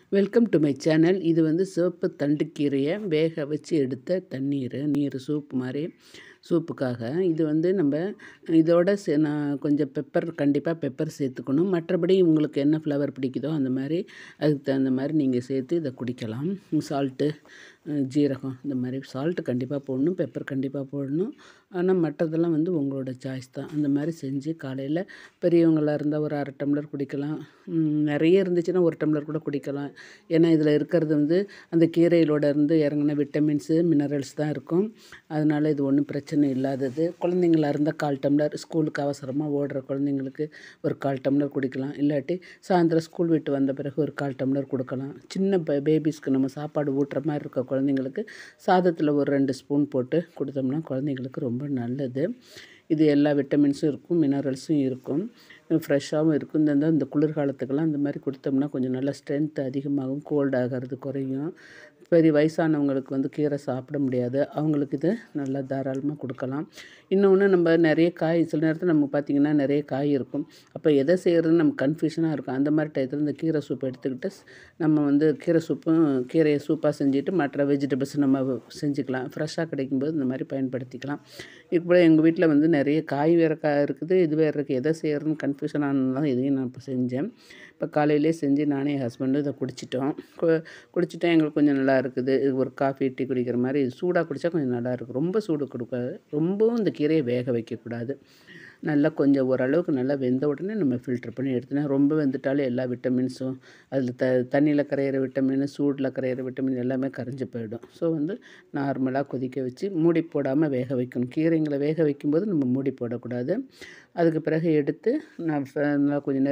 Welcome to my channel. இது வந்து சிவப்பு தண்டுக்கீரையை வேக வச்சு எடுத்த நீர் சூப் மாதிரி சூப்புக்காக. இது வந்து நம்ம இதோட நான் கொஞ்சம் கண்டிப்பாக பெப்பர் சேர்த்துக்கணும். மற்றபடி உங்களுக்கு என்ன ஃப்ளவர் பிடிக்குதோ அந்த மாதிரி அதுக்கு தகுந்த மாதிரி நீங்கள் சேர்த்து இதை குடிக்கலாம். சால்ட்டு, ஜீரகம் இந்த மாதிரி சால்ட்டு கண்டிப்பாக போடணும், பெப்பர் கண்டிப்பாக போடணும். ஆனால் மற்றதெல்லாம் வந்து உங்களோட சாய்ஸ் தான். அந்த மாதிரி செஞ்சு காலையில் பெரியவங்களாக இருந்தால் ஒரு 1/2 டம்ளர் குடிக்கலாம். நிறைய இருந்துச்சுன்னா 1 டம்ளர் கூட குடிக்கலாம். ஏன்னா இதில் இருக்கிறது வந்து அந்த கீரையிலோட இருந்து இறங்கின விட்டமின்ஸு, மினரல்ஸ் தான் இருக்கும். அதனால் இது ஒன்றும் பிரச்சனை இல்லாதது. குழந்தைங்களா இருந்தால் 1/4 டம்ளர், ஸ்கூலுக்கு அவசரமாக ஓடுற குழந்தைங்களுக்கு ஒரு 1/4 டம்ளர் குடிக்கலாம். இல்லாட்டி சாயந்தரம் ஸ்கூல் விட்டு வந்த பிறகு ஒரு 1/4 டம்ளர் கொடுக்கலாம். சின்ன பேபிஸ்க்கு நம்ம சாப்பாடு ஊட்டுற மாதிரி இருக்க குழந்தைங்களுக்கு சாதத்தில் ஒரு 2 ஸ்பூன் போட்டு கொடுத்தோம்னா குழந்தைங்களுக்கு ரொம்ப நல்லது. இது எல்லா விட்டமின்ஸும் இருக்கும், மினரல்ஸும் இருக்கும், ஃப்ரெஷ்ஷாகவும் இருக்கும். இந்த குளிர்காலத்துக்கெல்லாம் இந்த மாதிரி கொடுத்தோம்னா கொஞ்சம் நல்லா ஸ்ட்ரென்த் அதிகமாகும், கோல்டு ஆகிறது குறையும். பெரிய வயசானவங்களுக்கு வந்து கீரை சாப்பிட முடியாது, அவங்களுக்கு இது நல்லா தாராளமாக கொடுக்கலாம். இன்னொன்று, நம்ம நிறைய காய் சில நேரத்தில் நம்ம பார்த்திங்கன்னா நிறைய காய் இருக்கும். அப்போ எதை செய்கிறதுன்னு நமக்கு கன்ஃபியூஷனாக இருக்கும். அந்த மாதிரி டயத்தில் இந்த கீரை சூப் எடுத்துக்கிட்டு நம்ம வந்து கீரையை சூப்பாக செஞ்சுட்டு மற்ற வெஜிடபிள்ஸ் நம்ம செஞ்சுக்கலாம். ஃப்ரெஷ்ஷாக கிடைக்கும்போது இந்த மாதிரி பயன்படுத்திக்கலாம். இப்போ எங்கள் வீட்டில் வந்து நிறைய காய் வேறு இருக்குது, இது வேறு இருக்குது. எதை செய்கிறதுன்னு கன்ஃபியூஷன் ஆனதுனால இதையும் நான் இப்போ செஞ்சேன். இப்போ காலையிலே செஞ்சு நானே என் ஹஸ்பண்டும் இதை குடிச்சிட்டோம். எங்களுக்கு கொஞ்சம் நல்லா இருக்குது. இது ஒரு காஃபி, டீ குடிக்கிற மாதிரி இது சூடாக குடித்தா கொஞ்சம் நல்லாயிருக்கும். ரொம்ப சூடு கொடுக்காது, ரொம்பவும் இந்த கீரையை வேக வைக்கக்கூடாது. நல்லா கொஞ்சம் ஓரளவுக்கு நல்லா வெந்த உடனே நம்ம ஃபில்ட்ரு பண்ணி எடுத்துனா, ரொம்ப வெந்துட்டாலே எல்லா விட்டமின்ஸும் அதில் தண்ணியில் கரையிற விட்டமின், சூடில் கரையிற விட்டமின் எல்லாமே கரைஞ்சி போயிடும். ஸோ வந்து நார்மலாக கொதிக்க வச்சு மூடி போடாமல் வேக வைக்கணும். கீரைங்களை வேக வைக்கும்போது நம்ம மூடி போடக்கூடாது. அதுக்கு பிறகு எடுத்து நல்லா கொஞ்சம்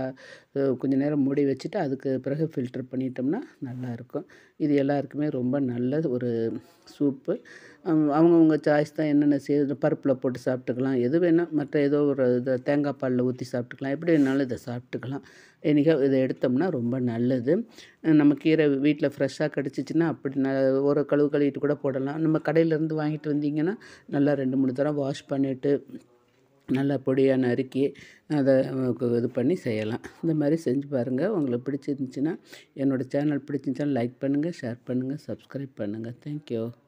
நேரம் மூடி வச்சுட்டு அதுக்கு பிறகு ஃபில்ட்ரு பண்ணிட்டோம்னா நல்லாயிருக்கும். இது எல்லாருக்குமே ரொம்ப நல்ல ஒரு சூப்பு. அவங்கவுங்க சாய்ஸ் தான். என்னென்ன பருப்பில் போட்டு சாப்பிட்டுக்கலாம், எது வேணால். மற்ற ஏதோ ஒரு தேங்காய் பாலில் ஊற்றி சாப்பிட்டுக்கலாம், எப்படி வேணாலும் இதை சாப்பிட்டுக்கலாம். இதை எடுத்தோம்னா ரொம்ப நல்லது. நம்ம கீரை வீட்டில் ஃப்ரெஷ்ஷாக கிடச்சிச்சின்னா அப்படி ஒரு கழுவிட்டு கூட போடலாம். நம்ம கடையிலேருந்து வாங்கிட்டு வந்தீங்கன்னா நல்லா 2, 3 தடவை வாஷ் பண்ணிவிட்டு நல்லா பொடியாக நறுக்கி அதை இது பண்ணி செய்யலாம். இந்த மாதிரி செஞ்சு பாருங்கள். உங்களுக்கு பிடிச்சிருந்துச்சின்னா என்னோடய சேனல் பிடிச்சிருந்துச்சுன்னா லைக் பண்ணுங்கள், ஷேர் பண்ணுங்கள், சப்ஸ்கிரைப் பண்ணுங்கள். தேங்க்யூ.